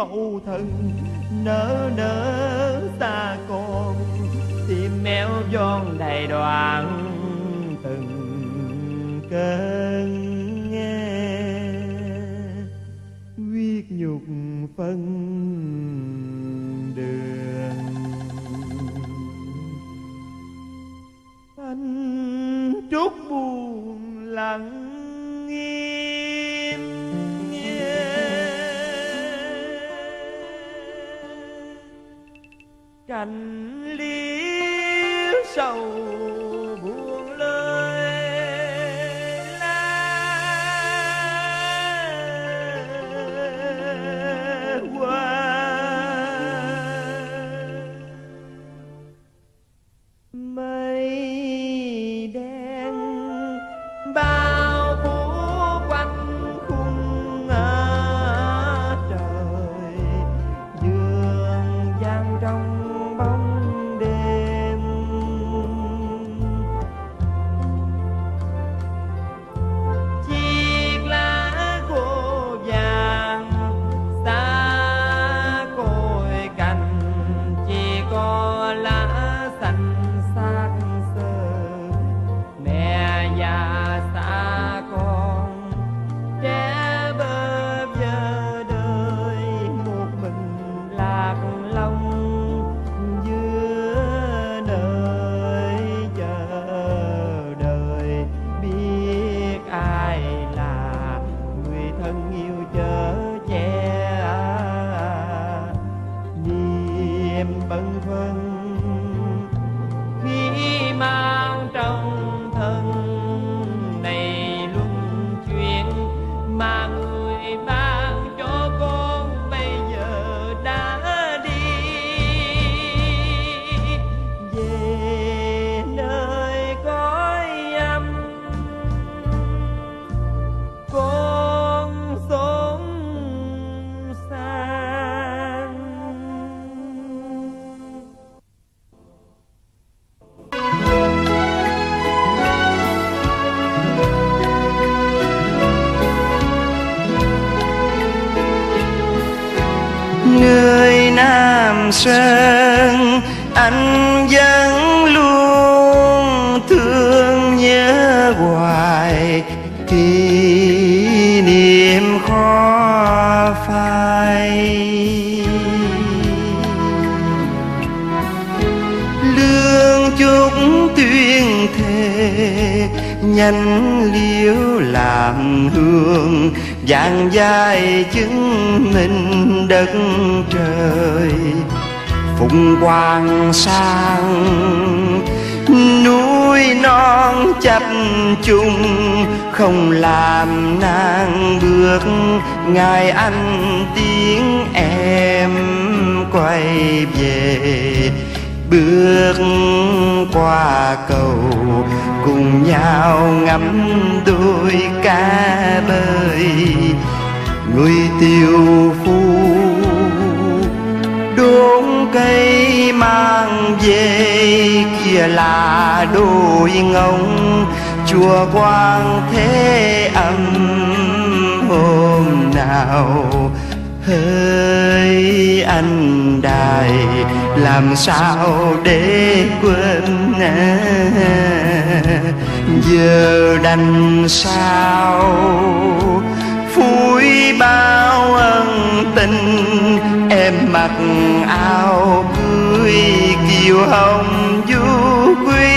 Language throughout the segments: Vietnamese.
mẫu thân nỡ nỡ xa con, tim méo giòn đầy đoạn từng cơn nghe, huyết nhục phân đường. Anh trút buồn lặng im cành liễu sầu buồn lời la hoa. Mây đen bao phủ quanh khung trời, dương gian trong bóng đêm. Chiếc lá khô vàng xa cội cành, chỉ có lá xanh xác xơ. Mẹ già xa con, trẻ bơ vơ đời, một mình lạc lòng giữa nơi chờ đợi. Biết ai là người thân yêu chở che, niềm bâng khuâng khi mang trong thân này luân chuyển, mà người ban cho con bây giờ đã đi về nơi cõi âm. Con sống sang người Nam Sơn, anh vẫn luôn thương nhớ hoài, kỷ niệm khó phai. Lương chúc tuyên thề, nhánh liễu làm hương, vàng dài chứng minh đất trời. Phụng hoàng sang núi non chập chung, không làm nàng bước ngày anh tiếng em quay về. Bước qua cầu cùng nhau ngắm đôi cá bơi, người tiều phu đốn cây mang về. Kia là đôi ngông chùa Quang Thế Âm, hôm nào hỡi anh đài làm sao để quên. Giờ đành sao phủi bao ân tình, em mặc áo cưới kiều hồng du quý.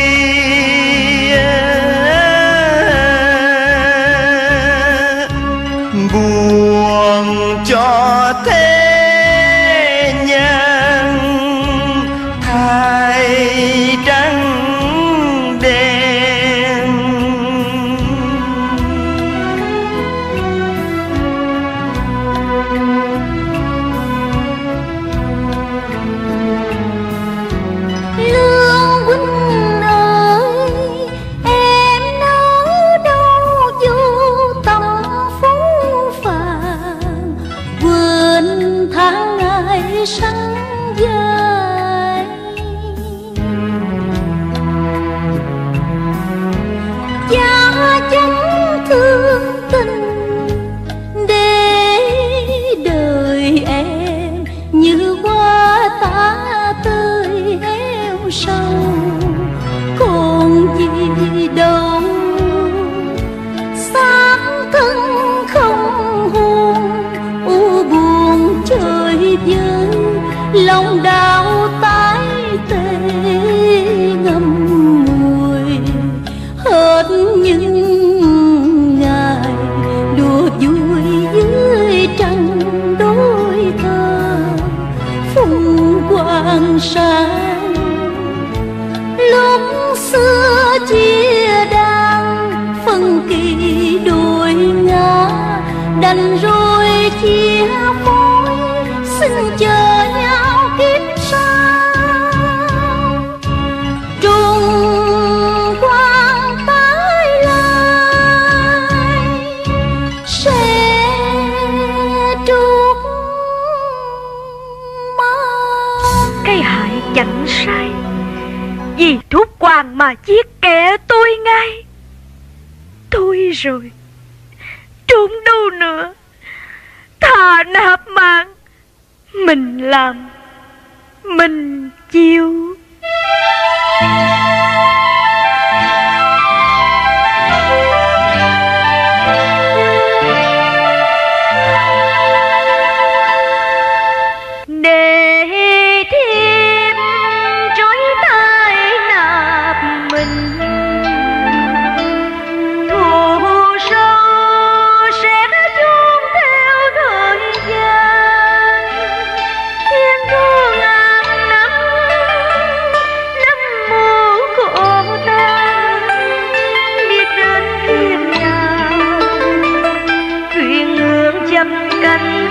Buồn cho thế nhân thay trắng đen, Lương huynh ơi, em nỡ đâu vô tâm phú phàng, quên tháng ngày sanh dài. Cha chẳng thương tình để đời em sâu, còn gì đâu. Sáng thân không hồn, u buồn trời vơi, lòng đau tái tê ngậm ngùi. Hết những ngày đùa vui dưới trăng đôi thơ, phùng quang sáng lúc xưa chia đàn, phân kỳ đôi ngã đành rồi chia phôi, xin chờ nhau kiếp sau. Trùng quang tái lai sẽ trút mau. Cái hại chẳng sai, vì thuốc quàng mà giết kẻ tôi ngay. Tôi rồi, trốn đâu nữa, thà nạp mạng, mình làm, mình chịu. Để thêm rối tay nạp mình, thù sâu sẽ chôn theo thời gian. Thiên thu ngàn năm, năm mồ khổ tan, biết đến thiên nhà thuyền ngược chập cánh.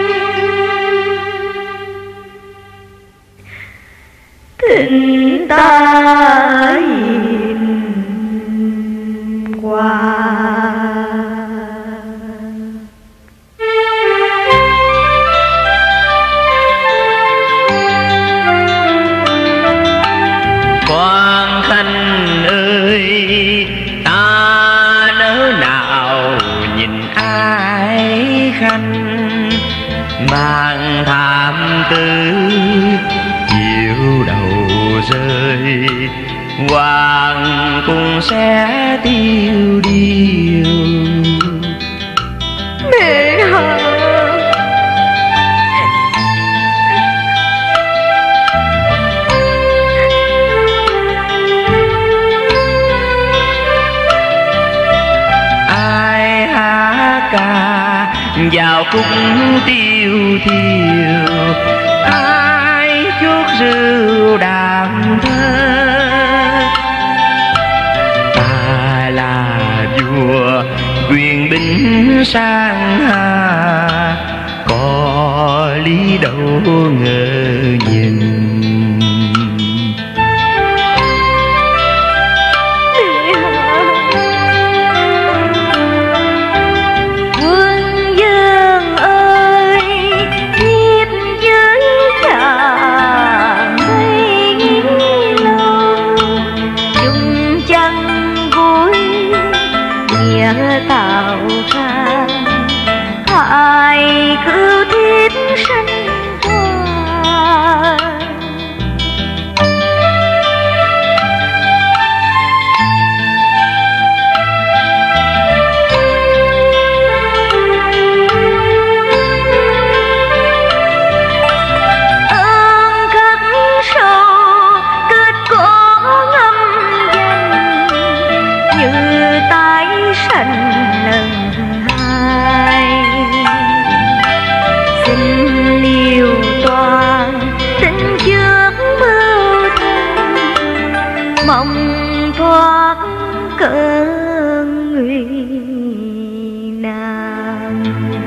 Tình ta nhìn qua. Quang Khanh ơi, ta nỡ nào nhìn ai Khanh mang tham tư chiều đầu rơi, hoàng cũng sẽ tiêu điều. Mẹ hả? Ai hát ca vào khúc tiêu thiêu, ai chuốc rượu đàm thơ. Ta là vua quyền binh sang hà, có lý đâu ngờ nhìn. Tạo ra hại cứ thiết sinh hoa. Ơn khắc sâu kết có ngâm danh, như tái sanh lần hai. Xin liều toàn tình trước mưa thân, mong thoát cơn nguy nan.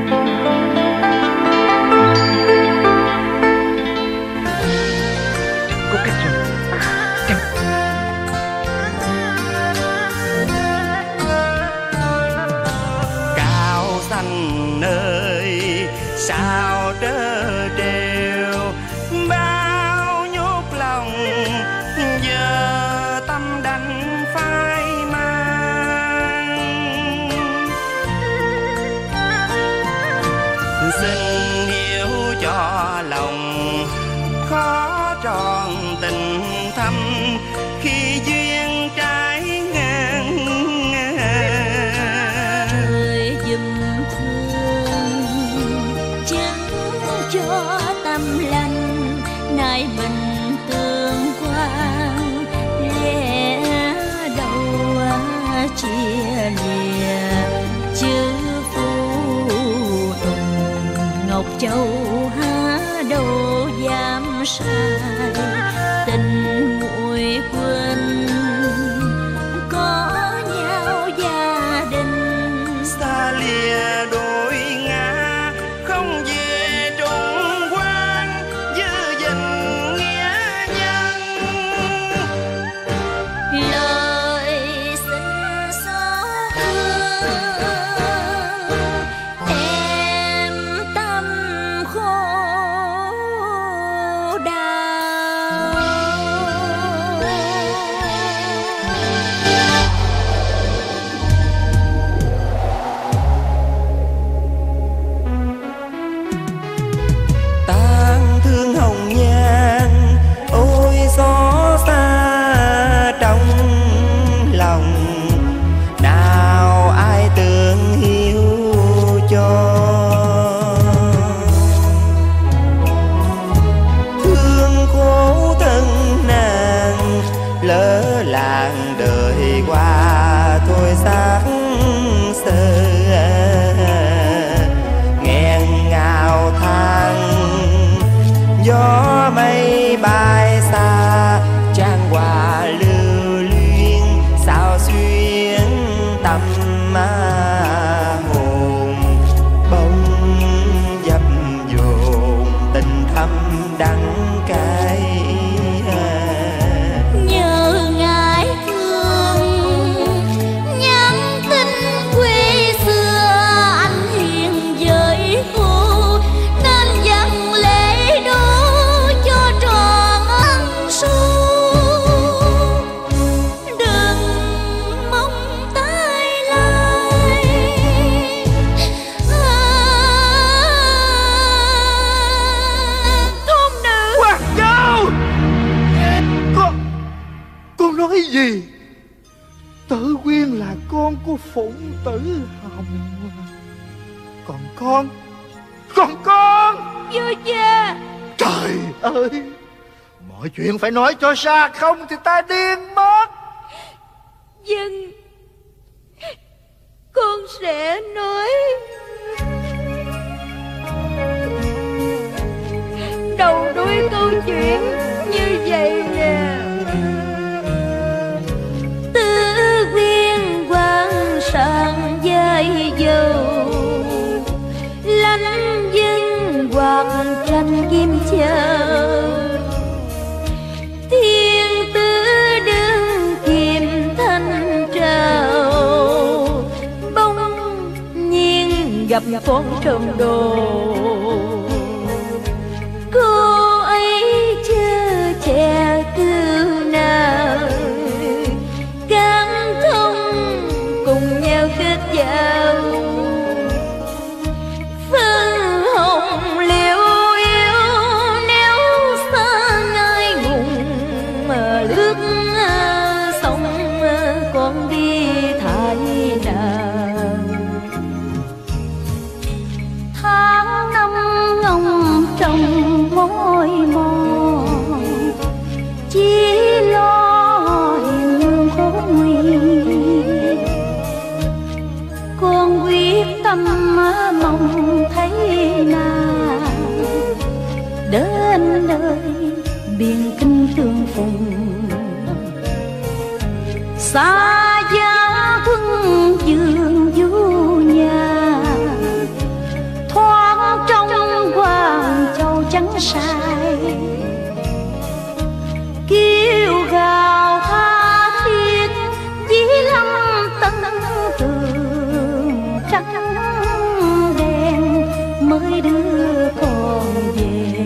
Có cách rồi. Cao xanh ơi, sao trớ trêu bao nhốt lòng, giờ tâm đành phai mang. Xin hiểu cho lòng khó tròn tình thâm, hai mình tương quan, lẽ đâu chia lìa chữ phù tùng. Ngọc Châu há đâu dám sai, tình muội quên có nhau gia đình. Xa lìa đôi ngã không về trùng quan, giữ gìn nghĩa nhân. Lời xin xót thương em tâm khổ đau. Tang thương hồng nhan, ôi gió xa trong lòng, nào ai tưởng hiếu cho. Thương khổ thân nàng, lỡ làng đời qua thôi xác sơ. Nghẹn ngào than gió mây bay xa, trang hòa lưu luyến sao xuyên tâm hồn. Bông dập dồn tình thâm đắng cay, Nhớ ngài thương nhắn tin quê xưa, anh hiền với cô nên dâng lễ đô cho tròn ân su. Đừng mong tái lai thôn nữ. Quạt dao! Con nói gì? Tử Quyên là con của Phụng Tử Hồng. Còn con Vua cha, trời ơi, mọi chuyện phải nói cho xa, không thì ta điên mất. dân con sẽ nói. Đầu đuôi câu chuyện như vậy nè. Tư Quyên quan sang dây dầu, lánh dân hoặc tranh kim chờ. Thiên tử đứng kìm thanh trào, bỗng nhiên gặp con trộm đồ. Cô ấy chơ che từ nào, cảm thông cùng nhau kết giao. Phân hồng liễu yêu nếu xa ngai ngùng, mà lướt sông con đi thái nào. Tháng năm ngóng trong môi mòn, chỉ lo hiền khổ nguy. Con quyết tâm mong thấy nàng, đến nơi biên kinh tương phùng. Xa giá quân dương du nhà, thoáng trong Hoàng Châu trắng sai. Kêu gào tha thiết dĩ lâm tân tường, trắng đen mới đưa con về.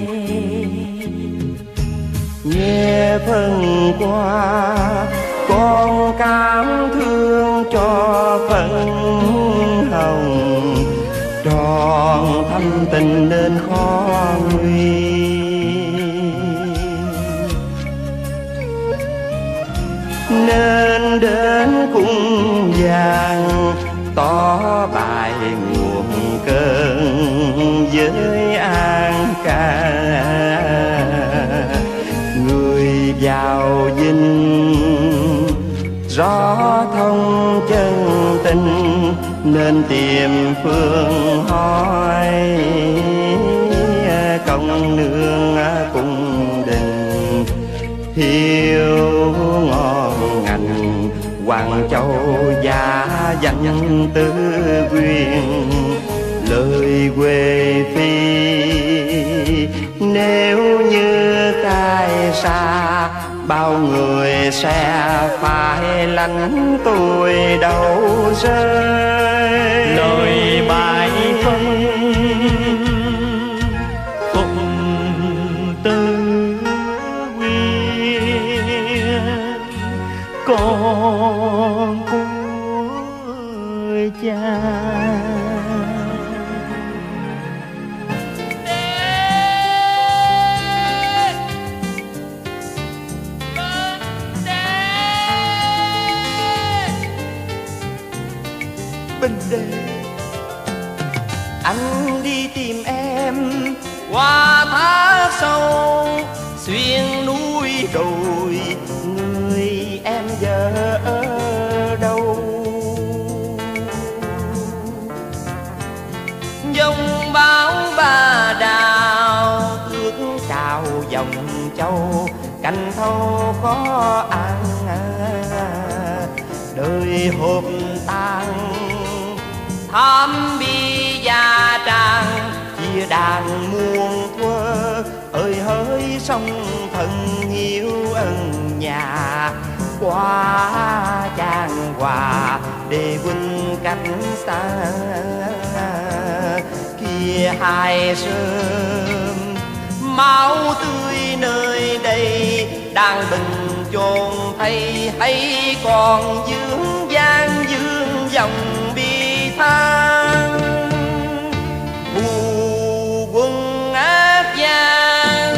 Nghe phần qua con cảm thương cho phận hồng, tròn thâm tình nên khó nguy. Nên đến cung vàng tỏ bài nguồn cơn với An Ca, nên tìm phương hỏi công nương cung đình hiếu ngon ngành Hoàng Châu gia danh tứ quyền lời quê phi nếu như cai xa bao người sẽ phải lánh tôi đâu rơi lời bài phân cùng tư quyên con của cha. Bình Đế, anh đi tìm em qua thác sâu xuyên núi đồi, người em giờ ở đâu? Dòng bão ba đào ước chào dòng châu, cành thâu khó ăn đời hộp tan tham bi gia trang chia đàn muôn thuở ơi hỡi sông thần hiếu ân nhà qua chàng hòa để huynh cách xa kia hai sớm máu tươi nơi đây đang bình chôn thay hay còn dương gian dương dòng bi than mù quân ác gian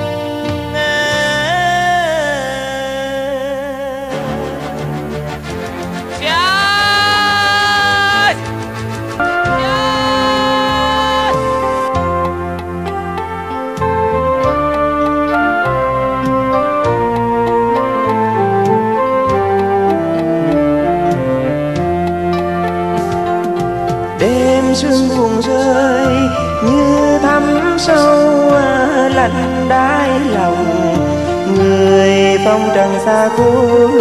sương buồn rơi như thắm sâu lạnh đáy lòng người phong trần xa cuối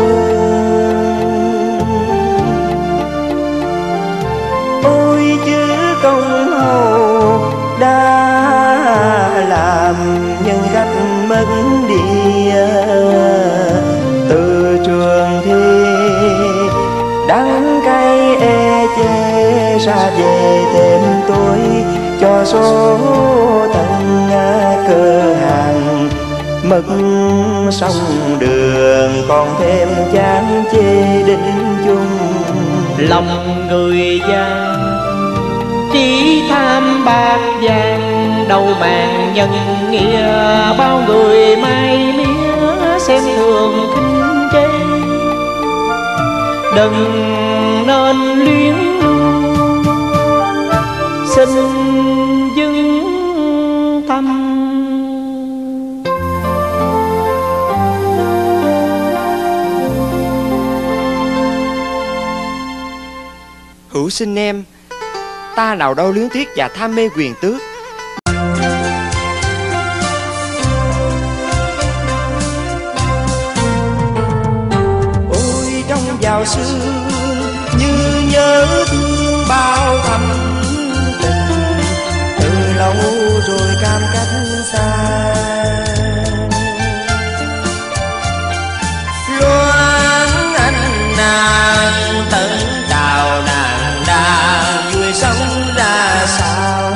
ôi chữ công hầu đã làm nhân cách mất địa từ trường thi đắng cay e chê ra về thêm tôi cho số thân cơ hàng mất sông đường còn thêm chán chê đinh chung lòng người gian chỉ tham bạc vàng đầu màng nhân nghĩa bao người mai mía xem thường khinh chê đừng nên luyến xin dưng tâm. Hữu sinh em, ta nào đâu luyến tiếc và tham mê quyền tước. Ôi trong vào sương như nhớ thương bao thầm lâu rồi cam cách xa loan anh nàng tận chào nàng đang vui sống ra sao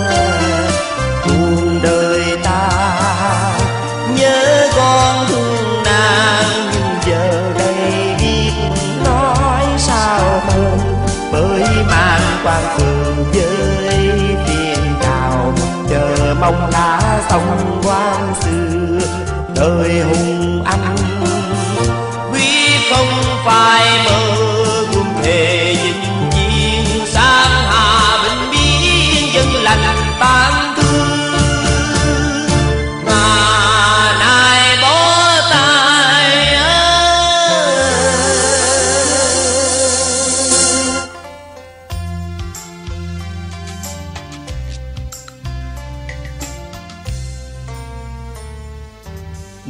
cuộc đời ta nhớ con thương nàng nhưng giờ đây biết nói sao hơn bởi mang quan phường với chờ mong lá sông quan xưa đời hùng anh quý không phải mơ quân thề dinh chiến sang hà bình biên dân lành tan thương mà nay bó tay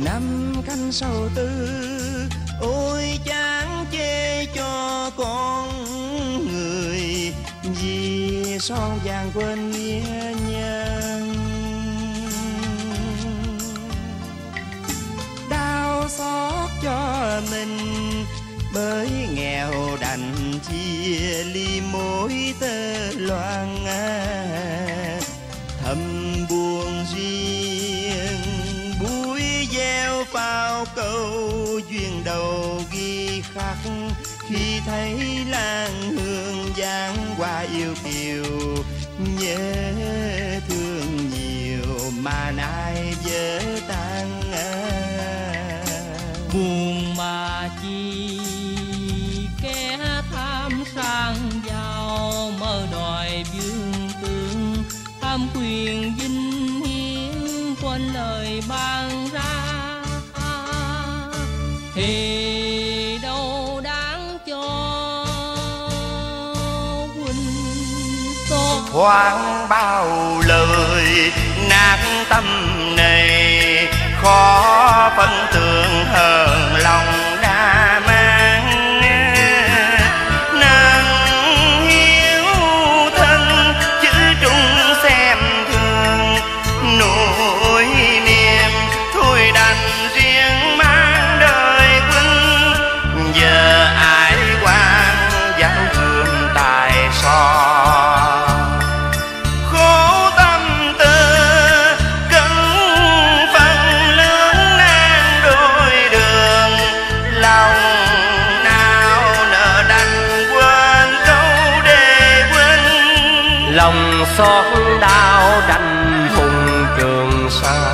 năm canh sầu tư, ôi chán chê cho con người, vì son vàng quên nghĩa nhân. Đau xót cho mình bởi nghèo đành chia ly mối tơ loan, thầm buồn riêng búi gieo phao câu duyên đầu ghi khắc. Khi thấy lan hương dáng hoa yêu kiều, nhớ thương nhiều mà nay vỡ tan. Buồn mà chi kẻ tham sang giàu, mơ đòi vương tướng tham quyền vinh hiển, quên lời ban ra thì đâu đáng cho huynh xót. Hoang bao lời nát tâm này, khó phân tượng hơn lòng đã mang. Nâng hiếu thân chữ trung xem thường, nỗi niềm thôi đành riêng mang đời huynh. Giờ ai quan giáo gương tài so, lòng xót đau tranh hùng Trường Sa.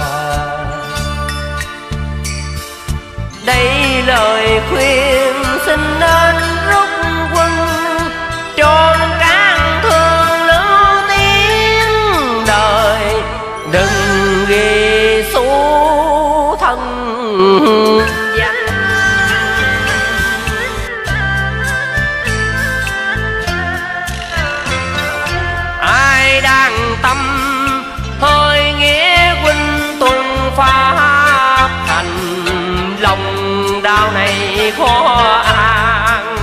Đây lời khuyên xin nên rút quân, chôn cán thương lưu tiếng đời, đừng ghi số thân danh. Đang tâm hơi nghĩa huynh tuân pháp thành, lòng đau này khó an.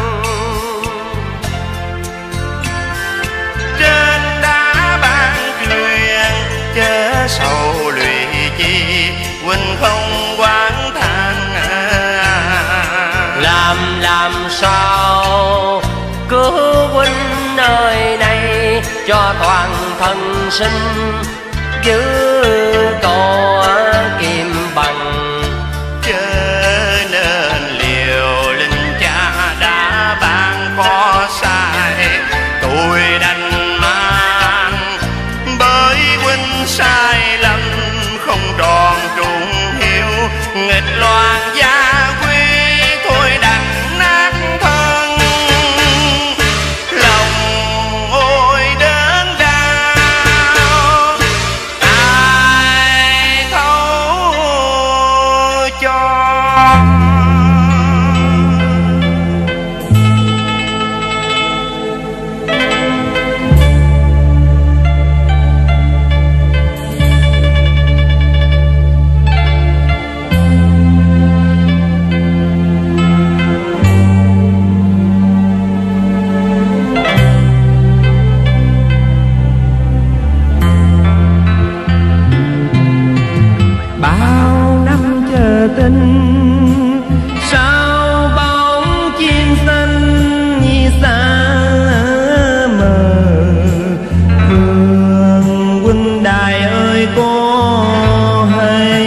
Trên đá ban truyền chớ sầu lụy chi, huynh không quán than. Làm sao cứu huynh nơi này, cho toàn thân sinh giữ cổ kim bằng. Chớ nên liều linh cha đã ban có sai, tôi đành mang bởi huynh sai lầm không tròn trùng hiếu. Nghịch loạn gia quy thôi đành nát thân, lòng ôi đớn đau ai thấu cho. Bao năm chờ tin sao bóng chim xanh như xa mờ. Vương huynh đài ơi có hay,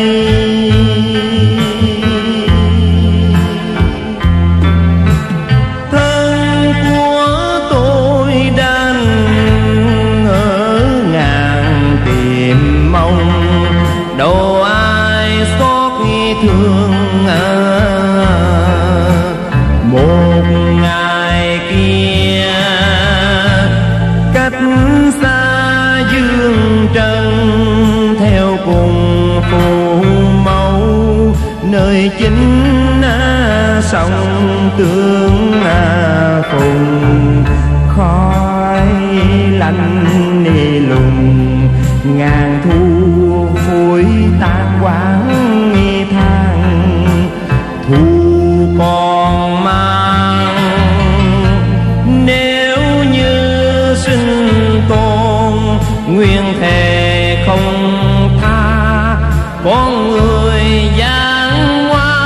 thân của tôi đang ở ngàn tìm mong, đâu ai xót thương. Một ngày kia cách xa dương trần, theo cùng phụ mẫu nơi chính sông tương phùng. Khói lạnh nì lùng ngàn thu phủi tan quãng tháng giang hoa.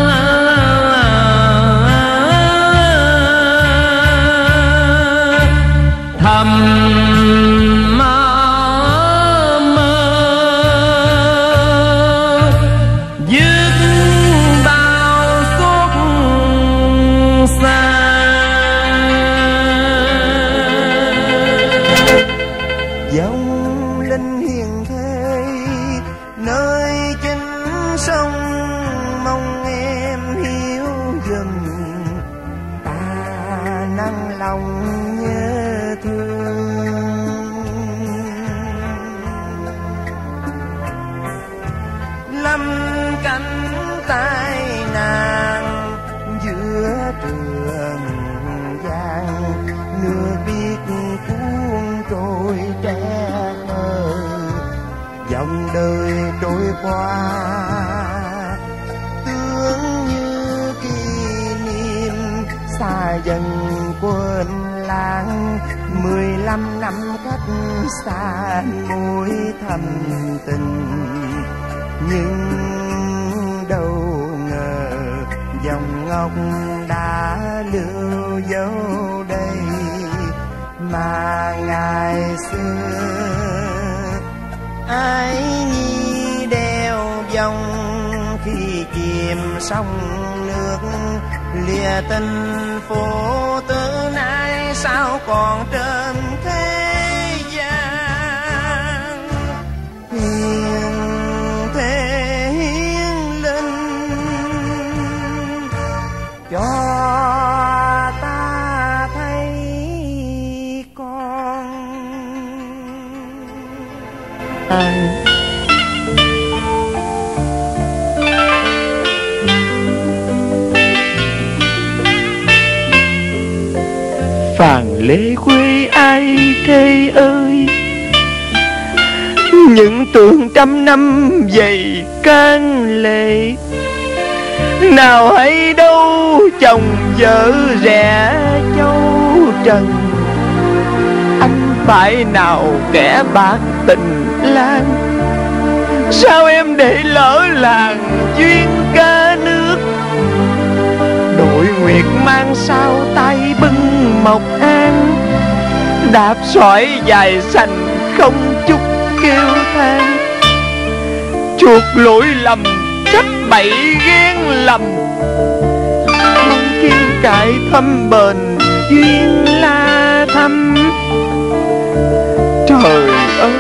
Thầm mơ dứt bao xót xa. Dòng linh hiền thế nơi chính sông, mong em hiểu dùm ta nắng lòng nhớ thương. Lâm cảnh tai nạn giữa trường giang, nước biết cuốn trôi trẻ thơ, dòng đời trôi qua tưởng như kỷ niệm xa dần quên lãng. 15 năm cách xa mối thầm tình, nhưng đâu ngờ dòng ngọc đã lưu dấu đây mà ngày xưa ai nhi đeo dòng khi chìm sông nước. Lìa tình phố tử nay sao còn trên thế gian. Hiền thế hiến linh cho ta thấy con. Phàn lễ quê ai thế ơi, những tưởng trăm năm dày can lệ. Nào hay đâu chồng vợ rẻ châu trần, anh phải nào kẻ bạc tình lang. Sao em để lỡ làng duyên ca nước, đội nguyệt mang sao tay bưng mộc an. Đạp sỏi dài sành không chút kêu than, chuộc lỗi lầm trách bậy ghen lầm. Mong kiên cải thâm bền duyên la thăm. Trời ơi,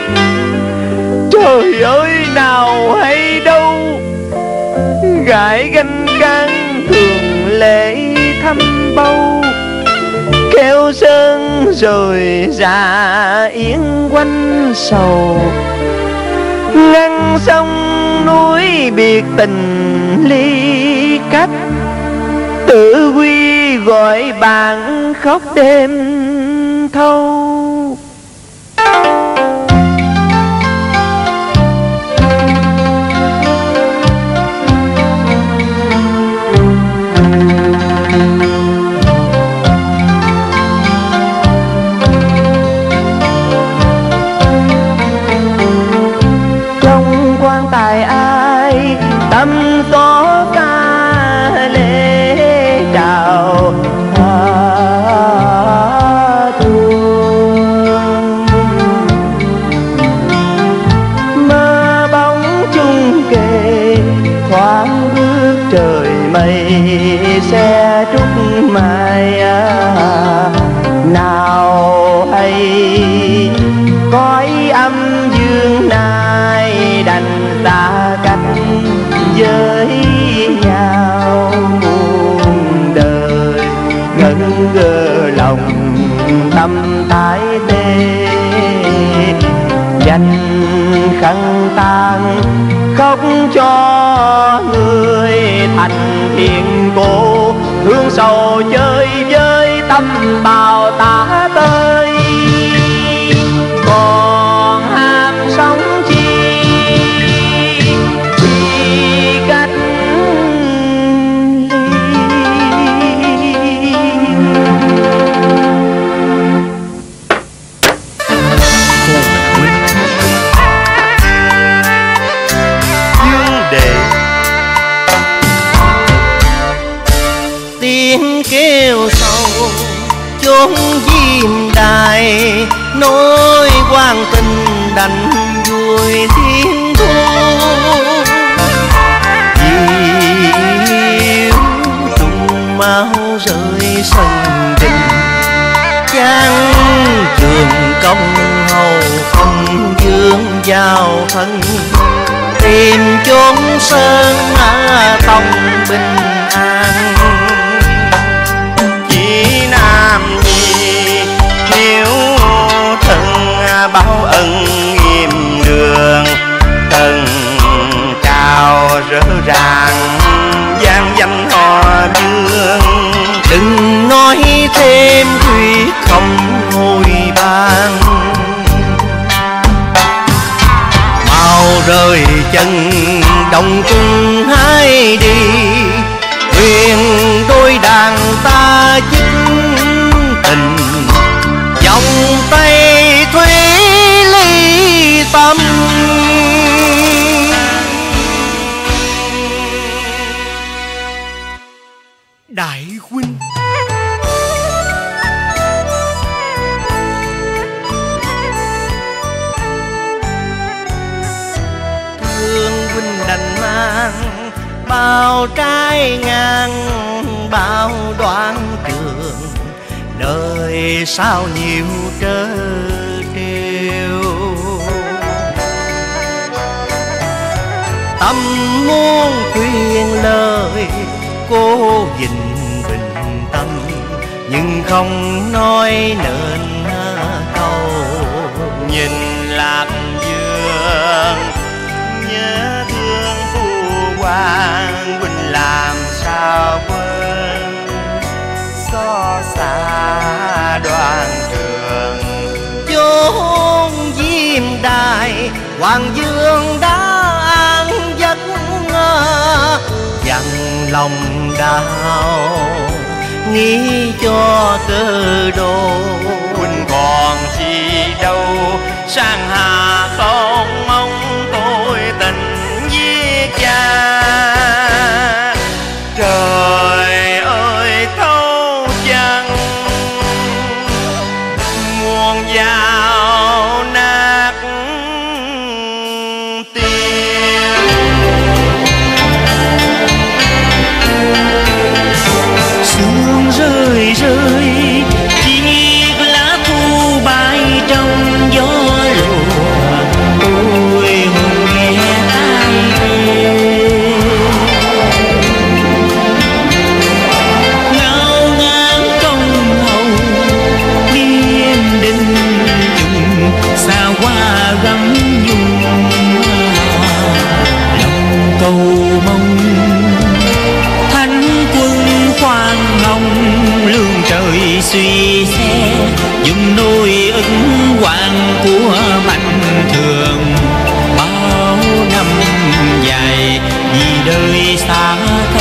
trời ơi nào hay đâu, gái ganh can thường lễ thăm bầu. Kêu sơn rồi ra yến quanh sầu, ngăn sông núi biệt tình ly cách. Tự quy gọi bạn khóc đêm thâu. Quan tài ai tâm có ca lễ chào thương. Mơ bóng chung kề thoáng bước trời mây, xe trúc mai nào hay cõi âm dương nay đành xa cách với nhau. Muôn đời ngẩn ngơ lòng tâm tái tê, dành khăn tang khóc cho người thành thiện cô. Thương sầu chơi với tâm bào tả tơi, còn ham sống chi vì cách ly. Dương đề kêu sầu chốn diêm đài, nói quan tình đành vui thiên thu. Diệu trùng máu rơi sân đình, chán trường công hầu không dương giao thân, tìm chốn sơn tông bình an. Chỉ nam nhi hiếu thân báo ân im đường, tần cao rỡ ràng gian danh họ dương. Đừng nói thêm quyết không hồi ban, mau rời chân đồng cung hãy đi, quyền đôi đàn ta chính tình, vòng tay thủy ly tâm. Đại huynh, thương huynh đành mang bao trái ngang, bao đoạn trường đời sao nhiều trớ trêu. Tâm muốn khuyên lời cố gìn bình tâm, nhưng không nói nên câu. Nhìn lạc dương nhớ thương phu quan, huynh làm sao quên xót xa đoàn trường. Chốn diêm đài hoàng dương đã an giấc, dằn lòng đau nghĩ cho cơ đồ. Huynh còn gì đâu sang hà không mong tôi tình với cha. Trời ơi thấu chân muôn dao nát tiếng. Sương rơi rơi chiếc lá thu bay trong gió lùa, ôi hồn nghe ai về. Ngao ngang công hầu nghiêm đình dùng, xa qua gấm nhung lòng cầu mong. Thánh quân khoan hồng lương trời suy xe, dùng nỗi ân hoàng của mạnh thường. Bao năm dài vì đời xa